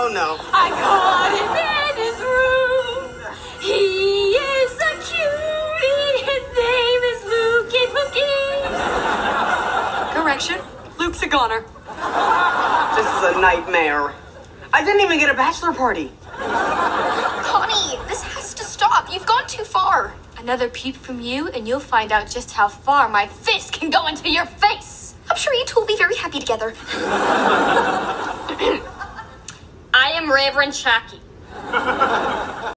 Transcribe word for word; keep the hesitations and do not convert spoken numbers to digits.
Oh, no. I caught him in his room. He is a cutie. His name is Lukey Pookie. Correction, Luke's a goner. This is a nightmare. I didn't even get a bachelor party. Connie, this has to stop. You've gone too far. Another peep from you, and you'll find out just how far my fist can go into your face. I'm sure you two will be very happy together. I am Reverend Chucky.